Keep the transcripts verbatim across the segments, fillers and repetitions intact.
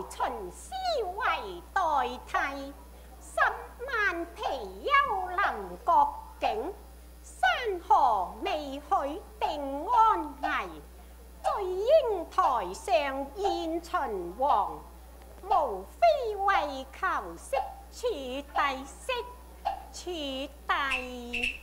秦丝為代替，十萬皮丘能國境，山河未許定安危。醉英台上宴秦王，無非為求識處帝識處帝。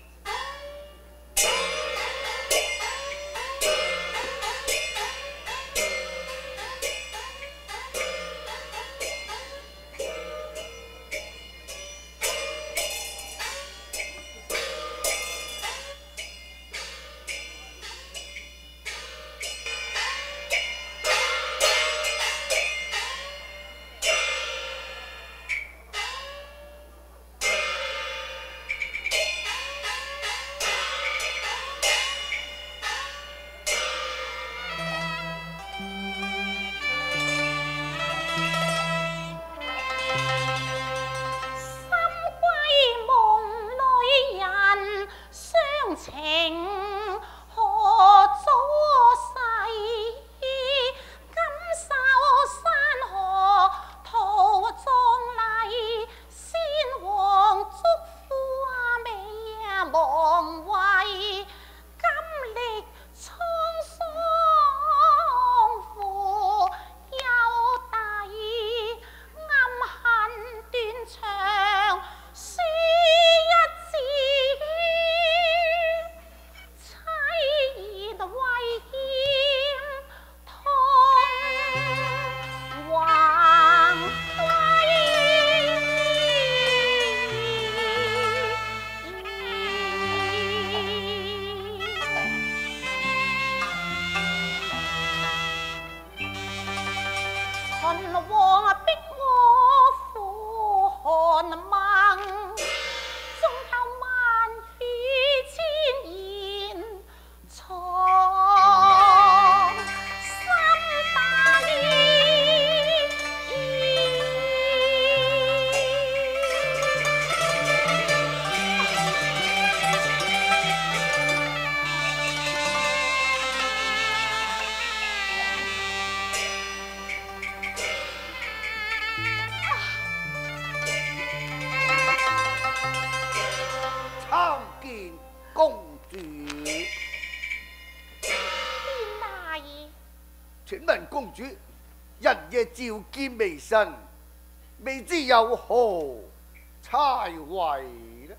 召見微臣，未知有何差違呢？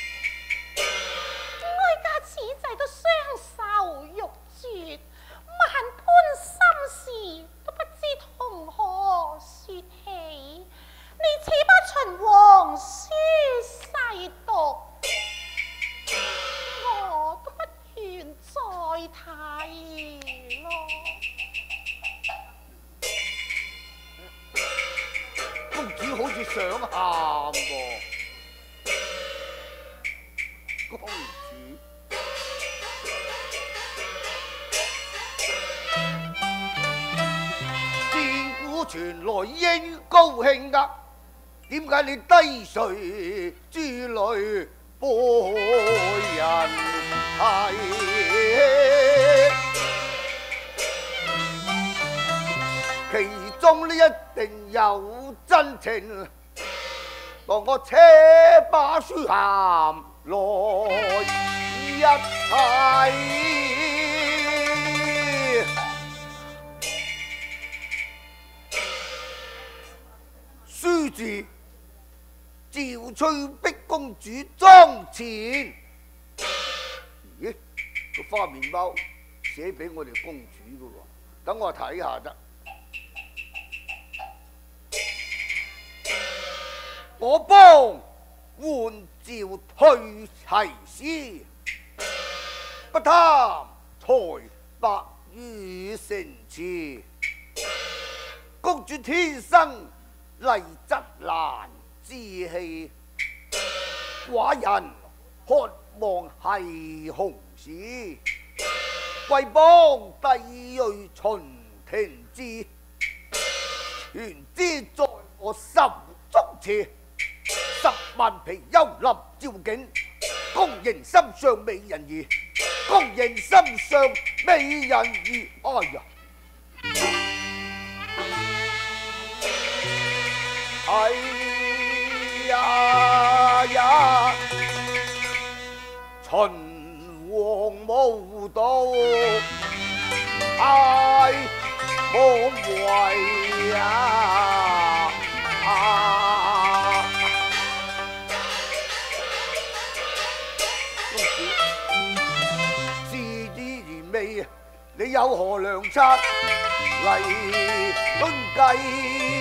哀家此際都雙手欲絕，萬般心事都不知從何說起。你此不秦王書細讀，我都不願再睇咯。 公主好似想喊喎，公主，戰鼓傳來應高興噶，點解你低垂珠淚波人睇？其中呢一定有真情，當我扯把書函來一睇，書字趙翠碧公主妝前，咦，個花面包寫俾我哋公主嘅喎，等我睇下得。我幫換召退齊師，不貪財帛與城池。公主天生麗質難之氣，寡人渴望係紅事，為幫帝瑞秦庭之，原知在我心中切。十萬皮丘立照景，公認心上美人兒，公認心上美人兒。哎呀！ 哎呀呀，秦王無道，唉無謂呀！啊，公子，事已然未，你有何良策嚟論計？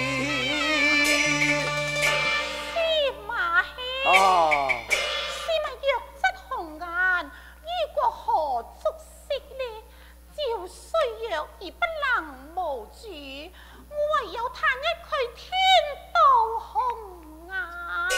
啊！ 是咪弱質紅顏，於國何足惜呢？照雖弱而不能無主，唯有嘆一句天道紅顏。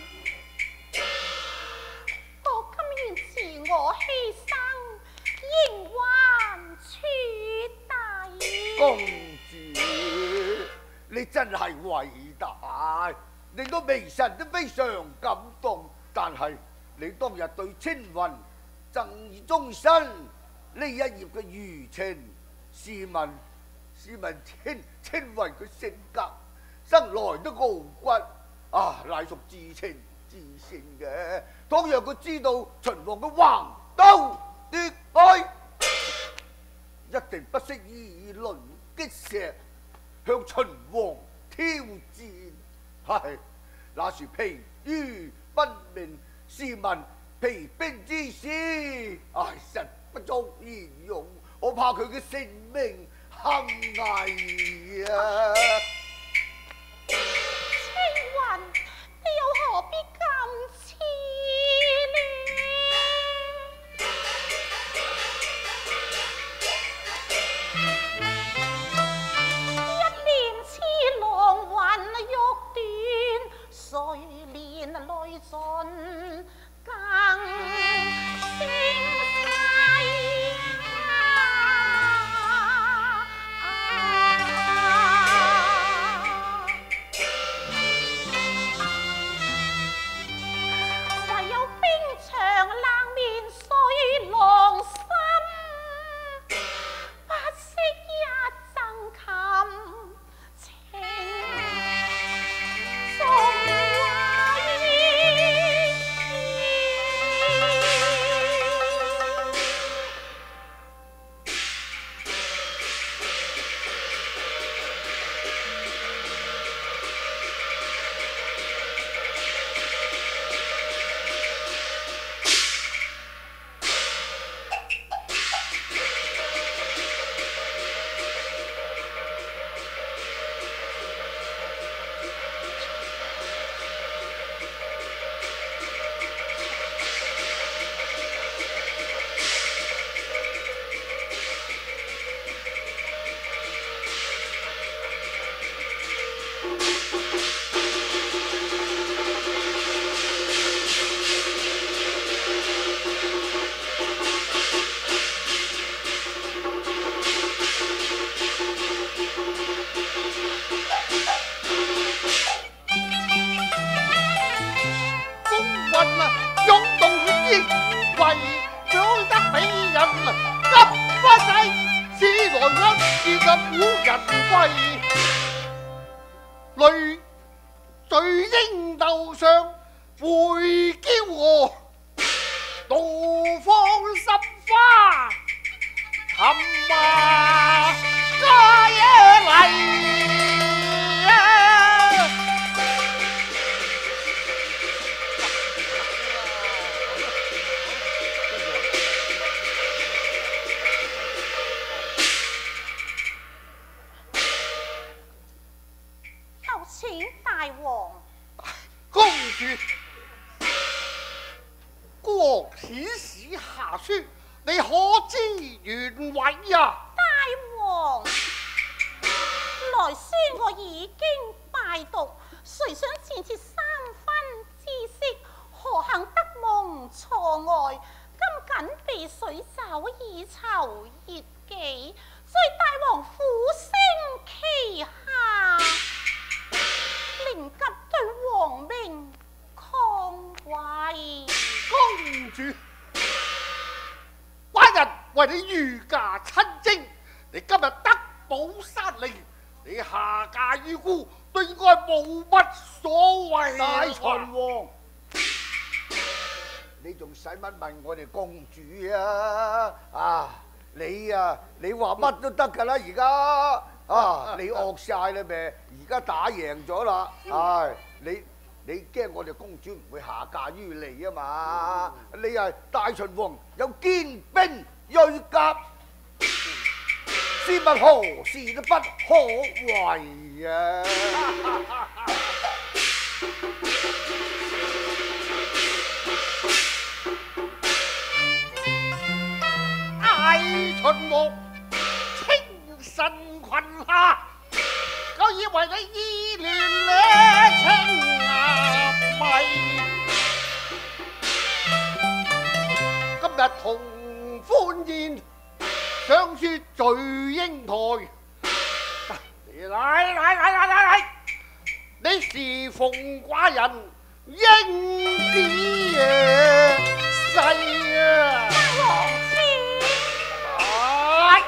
我甘願自我犧牲，仍還處第。 公主，你真係偉大！令到微臣都非常感動，但係你當日對青雲贈以終身呢一頁嘅餘情，試問試問青青雲佢性格生來都傲骨啊，乃屬至情至性嘅。倘若佢知道秦王嘅橫刀奪愛，一定不惜以卵擊石向秦王挑戰。係，那是疲於奔命，試問疲兵之師，唉，實不足言用。我怕佢嘅性命幸危啊！ 青雲，你又何必咁痴呢？一念痴郎魂欲斷，誰憐淚盡更聲細唯有冰牆冷面碎狼心，不惜一爭琴情縱為你御駕親征，你今日得寶山令，你下嫁於孤， 都應該冇乜所謂。 大秦王，你仲使乜問我哋公主啊？啊，你啊，你話乜都得㗎啦，而家啊，你惡晒啦咩？而家打贏咗啦，唉，你你驚我哋公主唔會下嫁於你啊嘛？你係大秦王，有堅兵鋭甲。事物何時都不可為啊！ 大秦王清晨群下，我以為你意亂呢青牙迷。今日同歡宴。上書聚英台，嚟嚟嚟嚟嚟嚟！你侍奉寡人英子啊，細啊！ 王妃， 係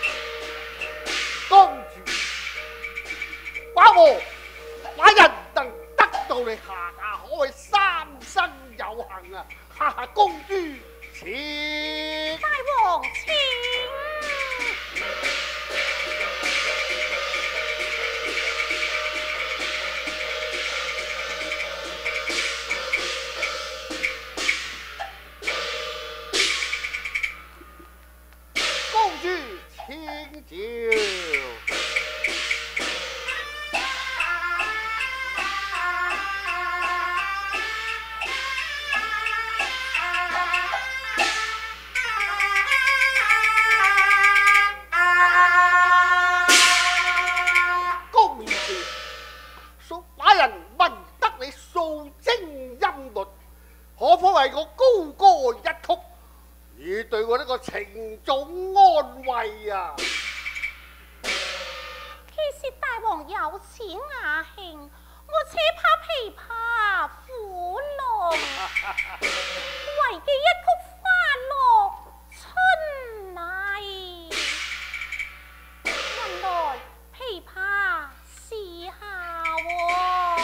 公主，寡我寡人能得到你下嫁，可謂三生有幸啊！哈哈，公主請。 大王請。 情總安慰啊！ 其實大王有此雅興，我且怕琵琶苦弄，為嘅一曲花落春泥。原來琵琶是下喎。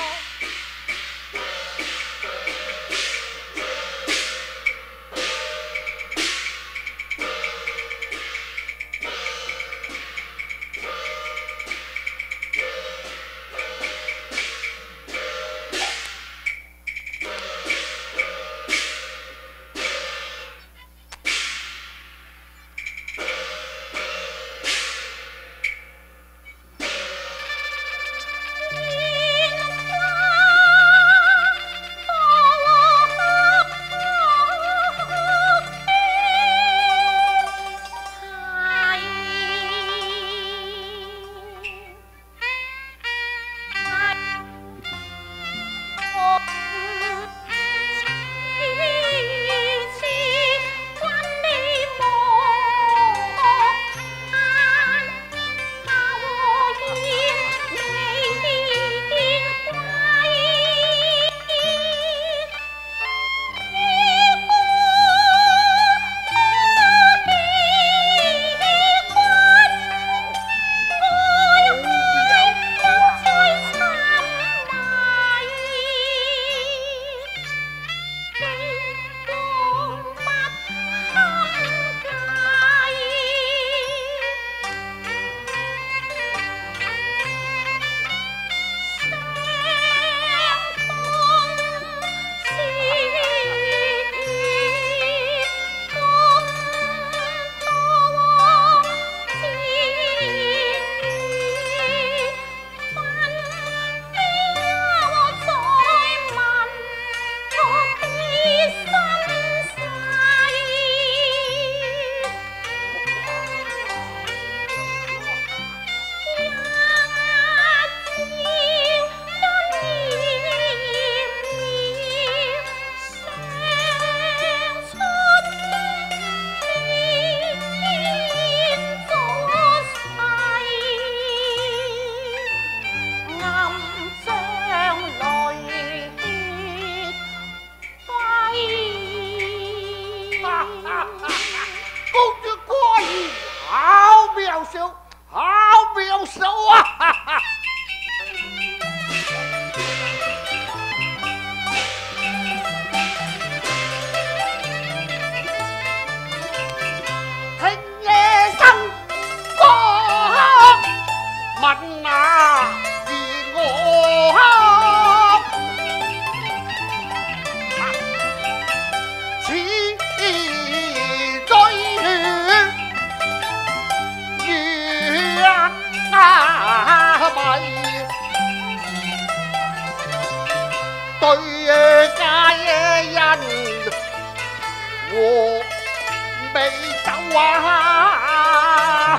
未走啊！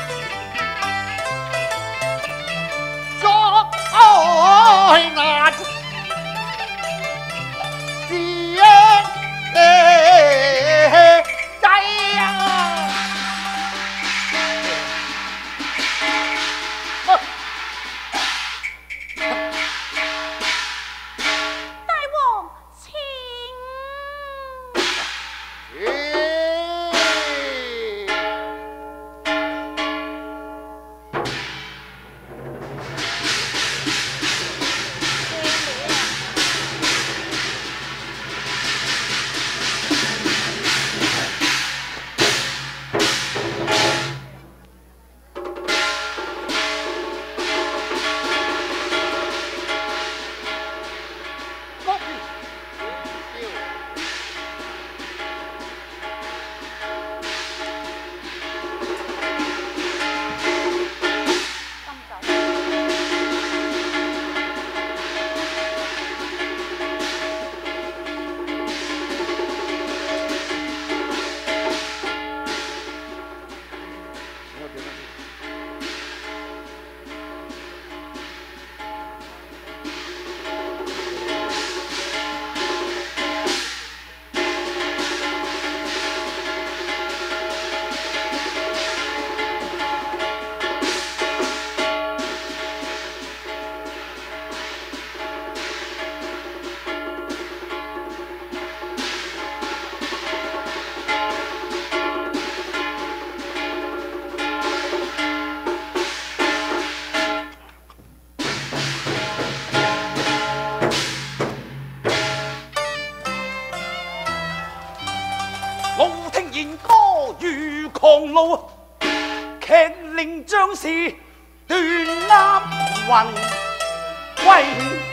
作難自己仔啊！ 大王請。 狂怒，劇令將士斷鴨雲歸。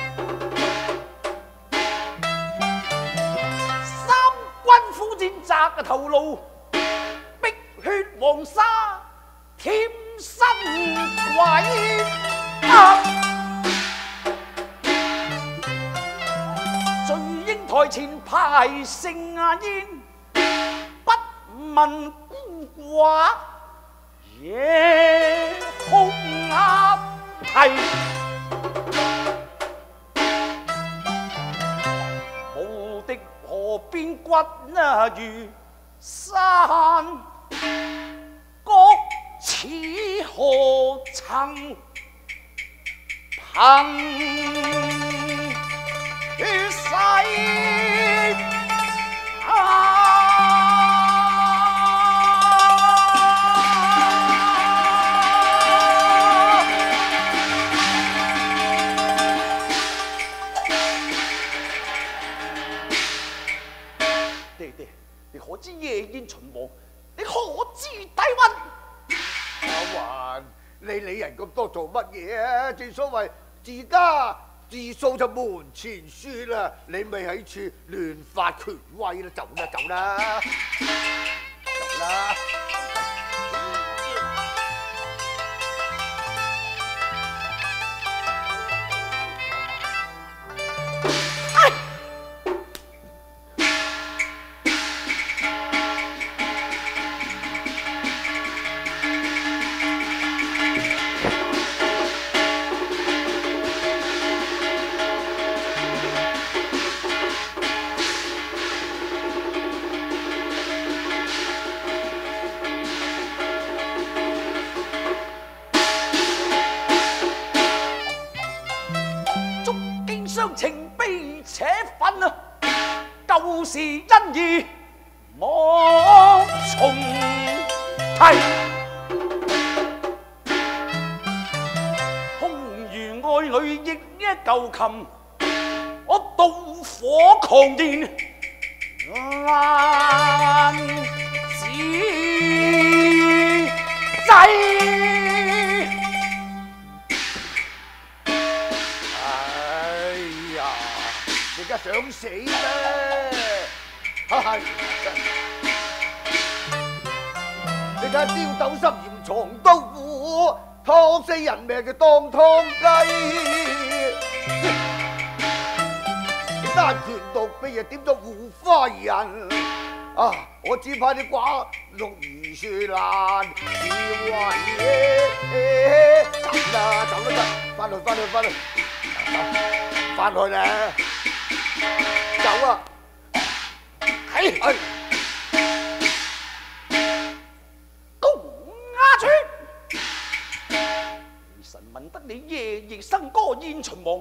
三軍苦戰擲頭顱，碧血黃沙添身鬼。啊！醉英台前排盛宴，不問孤寡夜哭鴨啼。無敵河邊骨啊如山谷，此何曾憑於世啊！爹爹，你可知夜宴秦王？你可知底蘊？ 阿雲，你理人咁多做乜嘢啊？正所謂自家自掃就門前雪啦，你咪喺處亂發權威啦！走啦走啦，走啦！ 情悲且憤啊！舊時恩義莫重提，空餘愛侶亦一舊琴，我妒火狂電難自制。 而家想死咩？係你睇下刁斗心嚴藏刀斧，拖死人命嘅當湯雞。你單拳獨臂又點咗護花人？ 啊！我只怕你寡碌如樹爛，以為走啦走啦得，翻去翻去翻去，翻去咧，走啊！係係， 公阿川，臣聞得你夜夜笙歌宴秦王，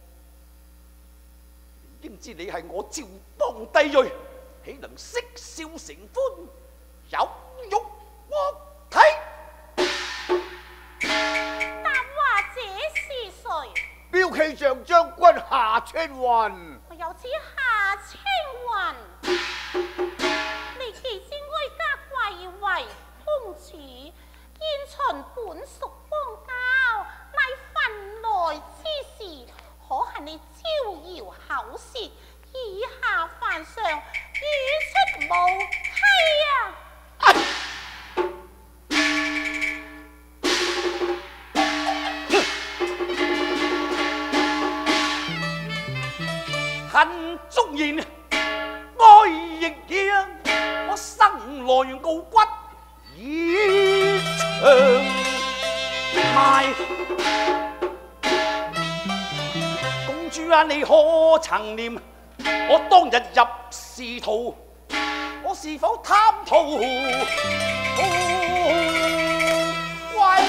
應知你係我趙邦帝裔。豈能嬉笑成歡，有辱國體？ 但話這是誰？ 驃騎上將軍夏青雲。 我有此夏青雲，你既知哀家貴為公主，燕秦本屬邦交，乃分內之事，可恨你招搖口舌，以下犯上，語出無稽啊！ 恨忠言，愛亦贏，我生來傲骨以長邁。公主啊，你可曾念我當日入仕途，我是否貪圖貴？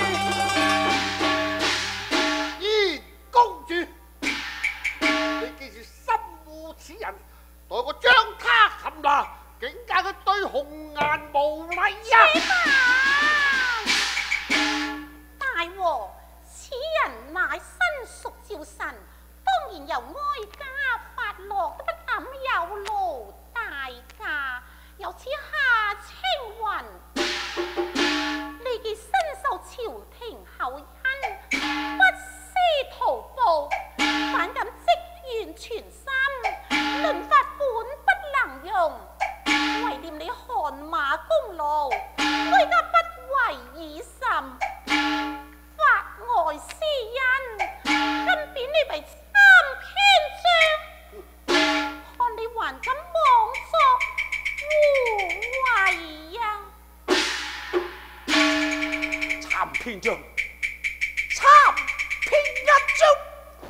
燕公主，你既是心護此人，待我將他擒拿，警戒佢對紅顏無禮啊！ 大王，此人乃身屬趙臣，當然由哀家發落，不敢有勞大駕。有此夏青雲，你既身受朝廷厚恩，不思圖報，反敢積怨存心，論法本不能用。為念你汗馬功勞，哀家不為已甚，法外私恩，今貶你為參篇章，看你還敢妄作胡為呀？ 參篇章，參篇一章。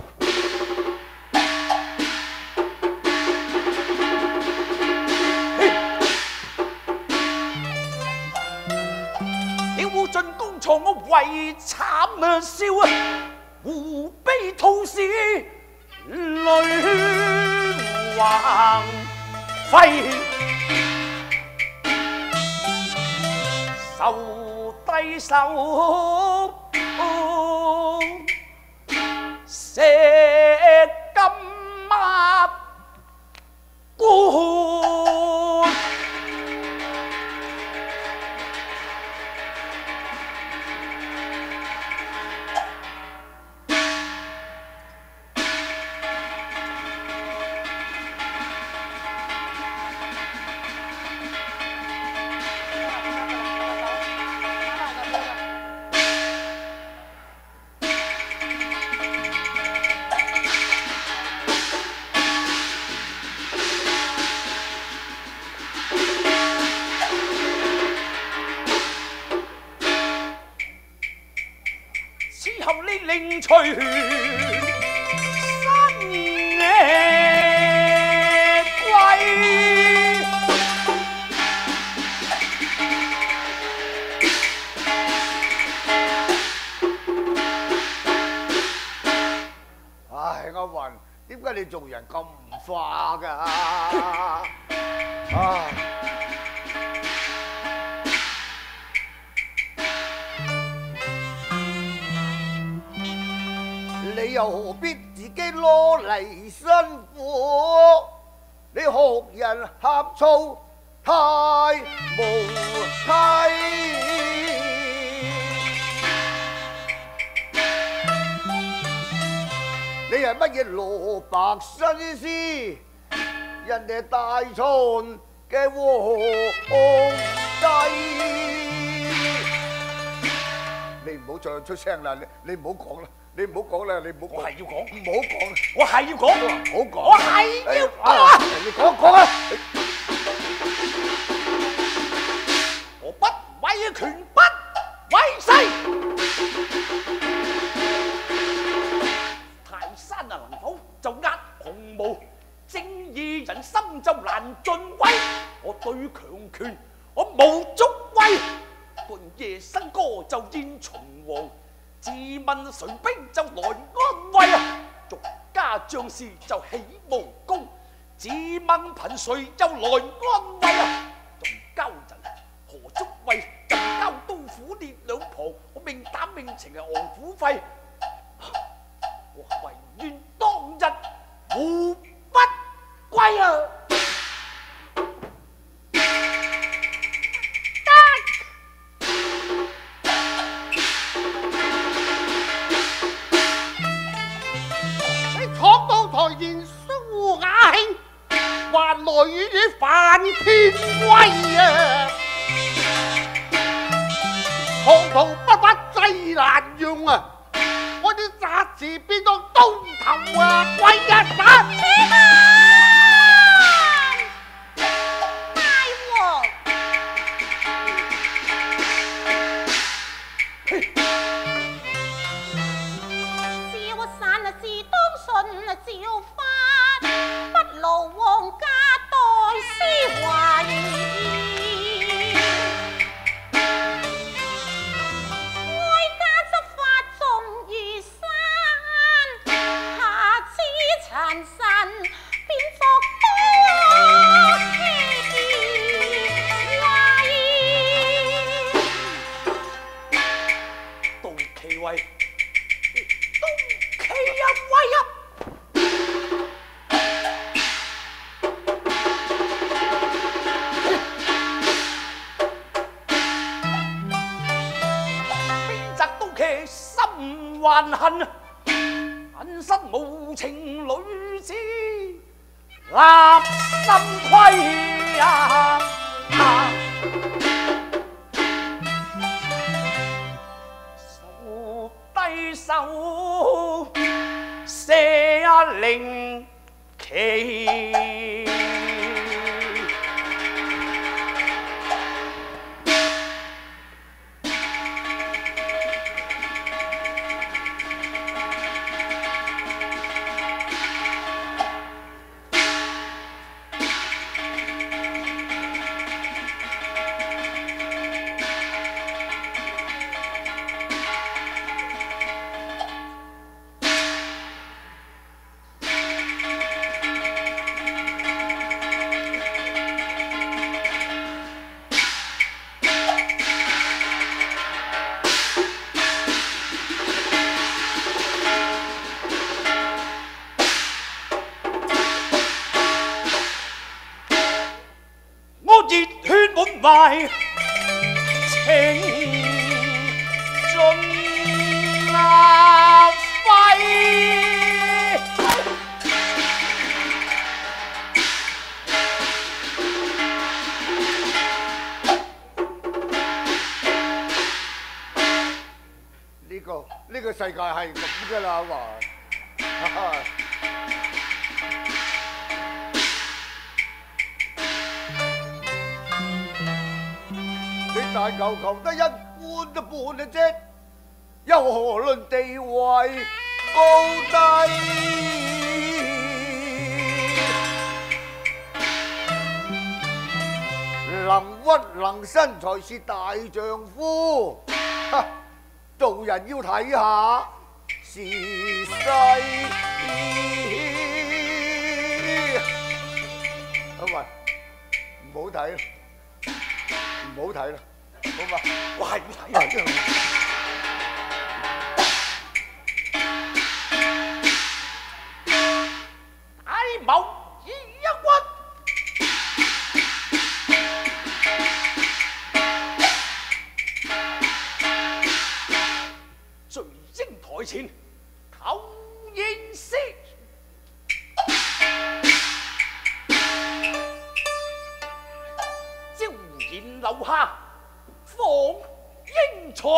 進宮藏我為慘啊笑啊，胡悲吐是淚橫飛，受低手石金抹官。另隨新野歸， 唉，阿雲，點解你做人咁唔化㗎？唉！你又何必自己攞嚟辛苦？你學人呷醋太無稽。你係乜嘢蘿蔔新絲？人哋大廠嘅黃雞。你唔好再出聲啦！你你唔好講啦！你唔好講啦！你唔好講， 我係要講， 唔好講， 我係要講， 唔好講， 我係要講， 你講講啊！ 無足畏。半夜笙歌就見秦王，自問誰兵就來安慰啊！俗家將士就起無功，自問憑誰就來安慰啊！仲交陣何足畏，就交刀斧烈兩旁，我命膽命情係昂虎費，我唯願當日無不歸啊！ 台前蘇雅興，還來與范天威啊！狂徒不法濟難用啊！我啲雜字變當刀頭啊！歸一打！ 天啊！大王，小散啊，是當信啊，照法不勞皇家當思懷。哀家執法重如山，下此殘神便復多氣威。 杜其威，杜其一威啊！心還恨，恨身無情女子立心虧啊！手低手射令旗。懷情盡立揮， 呢個呢個世界係咁噶啦，話。但求求得一官都半啊啫，又何論地位高低？能屈能伸才是大丈夫。做人要睇下時勢。啊喂，唔好睇啦，唔好睇啦。好嘛，我係唔睇啊！真係大謀以一屈，聚英台前求應師，招賢留下。放英才，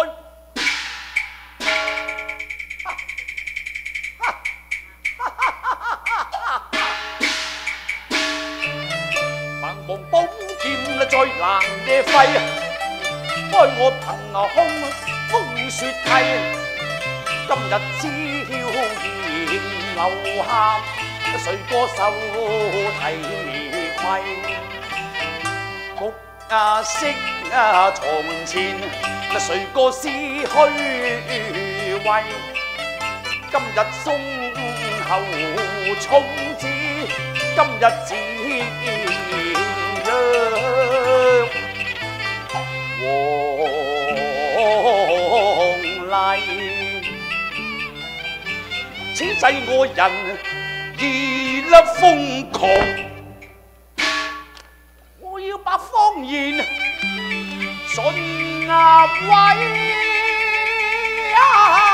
盲望寶劍再難嘅揮，開我憑空風雪梯。今日只要言留下，誰歌手提攜？ 啊惜啊從前，誰個思虛位？今日松後衝子，今日自讓黃麗。此際我人已粒瘋狂，我要把謊言盡啊毀啊！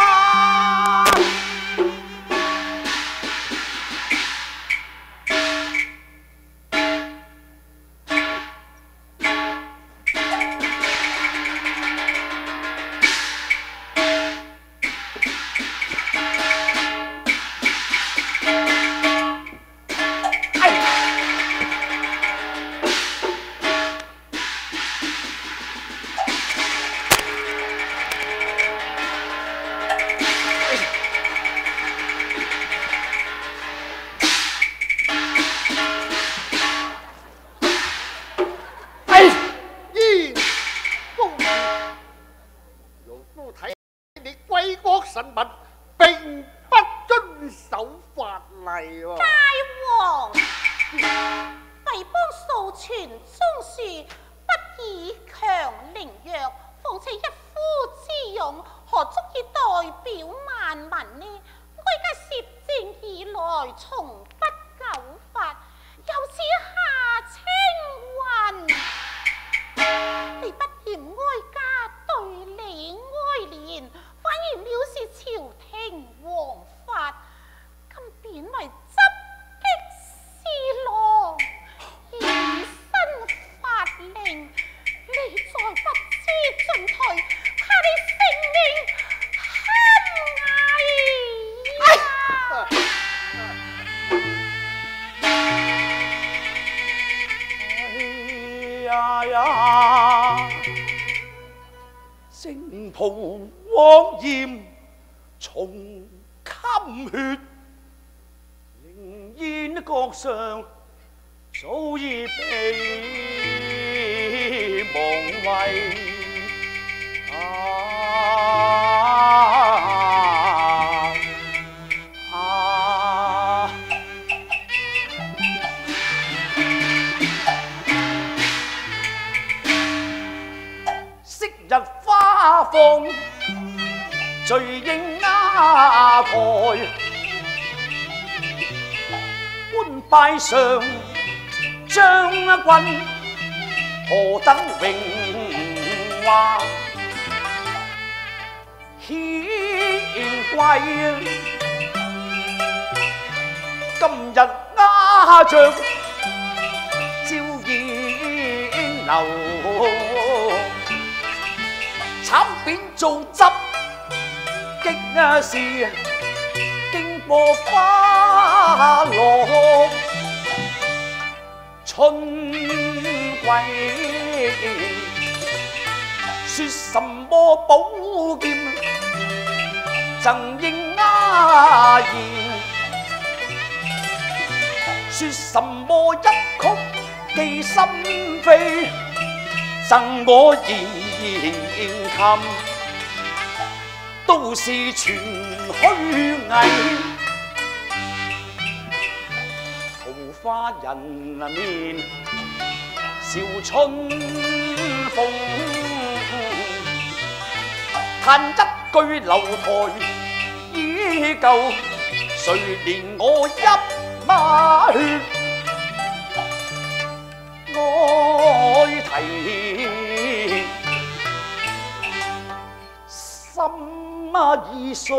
臣民並不遵守法例喎。 大王，為邦數傳宗樹，不以強凌弱，況且一夫之勇，何足以代表萬民呢？我家攝政以來，從不苟法，有此下青雲。你不嫌哀家對你哀憐，反而藐視朝廷王法，今貶為執擊侍郎，以身法令，你再不知進退，怕你性命堪危哎呀呀！征袍汪艷重襟血，凌煙閣上早已被忘遺。啊啊！昔日花放醉英丫台，官拜上將軍，何等榮華顯貴。今日鴉雀照煙流，慘貶做執擊事，經過花落春季，說什麼寶劍贈應丫髯，說什麼一曲寄心扉贈我弦琴，都是全虛偽。桃花人面笑春風，嘆一句樓台依舊，誰憐我一馬血愛啼，心已碎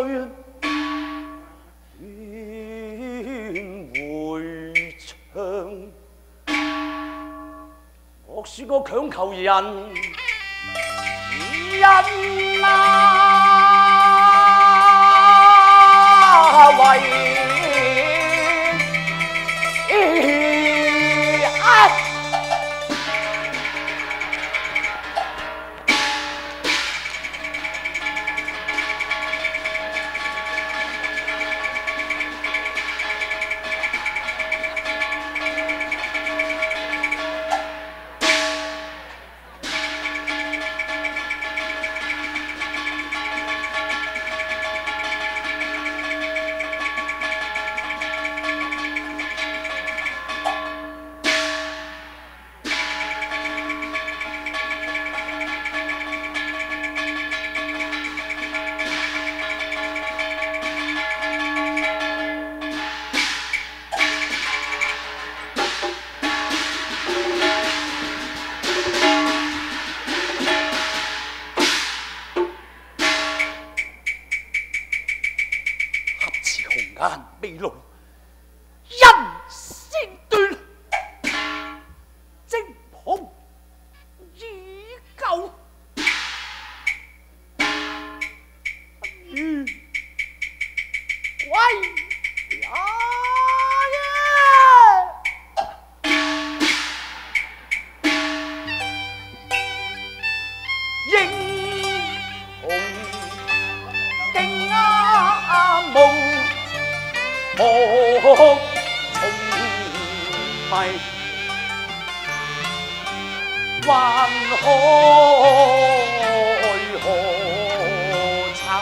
願回腸。莫說我強求人因啊為但未露，人先斷，正紅已舊。嗯，喂呀耶！英雄驚啊夢，莫重迷，還可何曾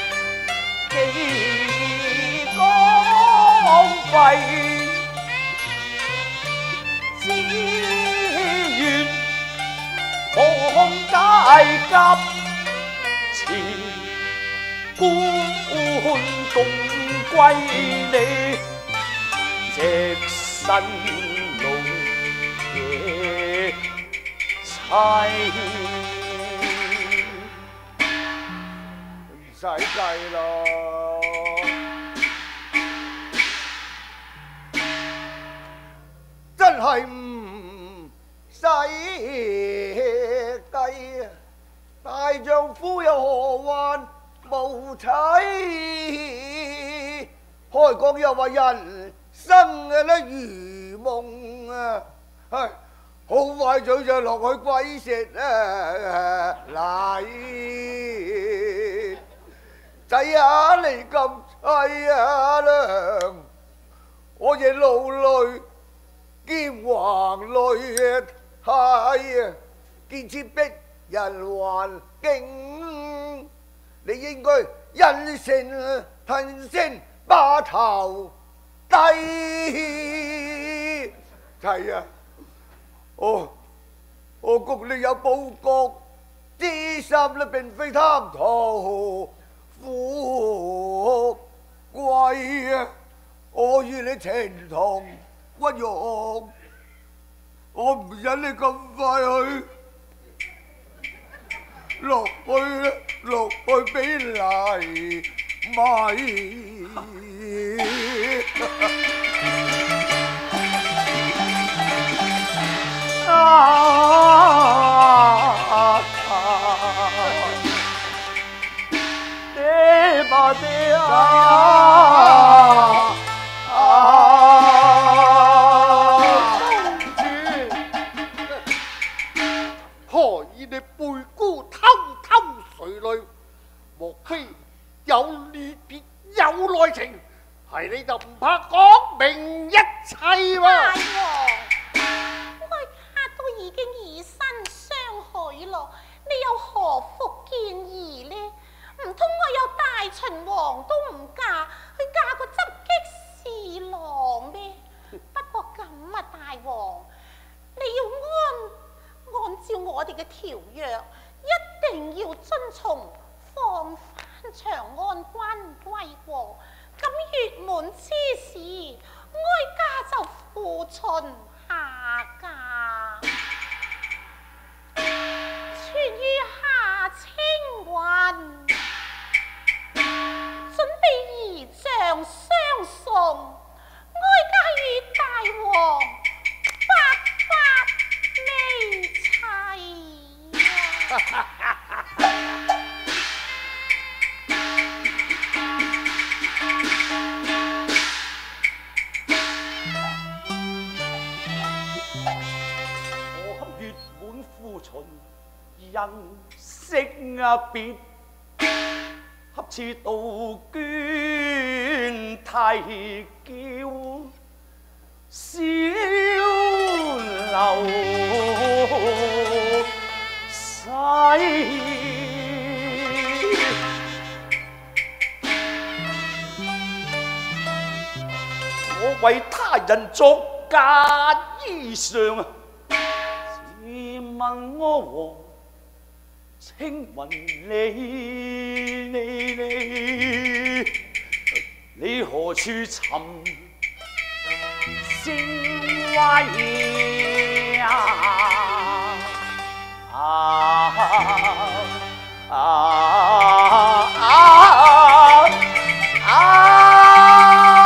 幾光輝？只願望解急前官共歸你，隻身路野凄。 唔使計咯，真係唔使計啊！大丈夫又何患無妻？開講又話人生嘅咧如夢啊！唉，好快嘴就落去鬼食啊！嚟仔啊，你咁凄啊娘，我亦老淚兼橫淚啊！係啊，見此逼人環境，你應該忍性吞聲把頭低。係啊，我我谷你有報國之心咧，並非貪圖富貴啊！我與你情同骨肉，我唔忍你咁快去落去落去俾泥米。 爹吧爹啊！ 何以你背姑偷偷垂淚？莫非有裂別有內情？係你就唔怕講明一切嘛？ 大王，我家都已經以身相許咯，你有何福建議呢？唔通我有大秦王都唔嫁，去嫁個執擊侍郎咩？不過咁啊，大王，你要按按照我哋嘅條約，一定要遵從，放翻長安關歸國。咁月滿之時，哀家就負秦下嫁，傳於夏青雲，準備儀仗相送，哀家與大王白髮未齊啊！人聲啊別，恰似杜鵑啼叫，小樓西。我為他人作嫁衣裳啊！自問我王青雲你你你，你何處尋聲威啊？啊啊啊啊！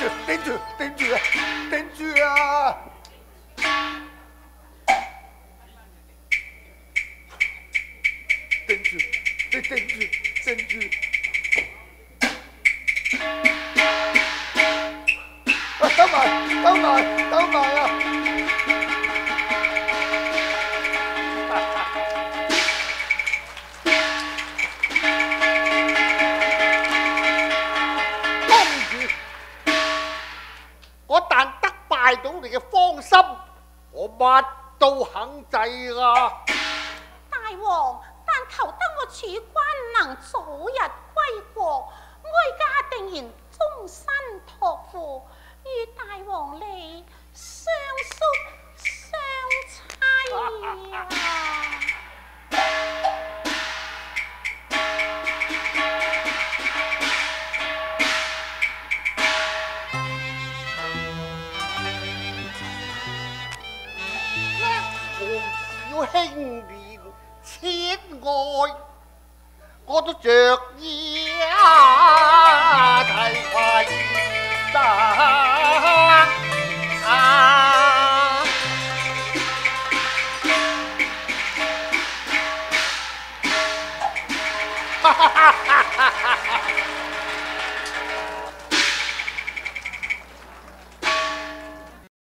頂住，頂住啊！頂住啊！頂住，你頂住，頂住！啊，等埋，等埋，等埋啊！ 我但得拜到你嘅芳心，我乜都肯制啊！ 大王，但求得我處君能早日歸國，哀家定然終身託付，與大王你相宿相妻啊！ 輕年切愛，我都着意啊！提攜得啊！哈哈哈哈哈！